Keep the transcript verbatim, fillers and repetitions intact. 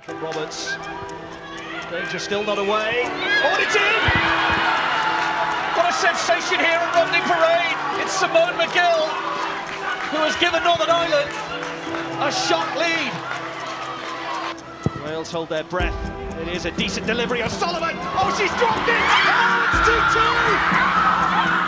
From Roberts. Danger still not away. Oh, and it's in! What a sensation here at Rodney Parade. It's Simone McGill who has given Northern Ireland a shot lead. Wales hold their breath. It is a decent delivery. O'Sullivan. Oh, she's dropped it! Oh, it's two two!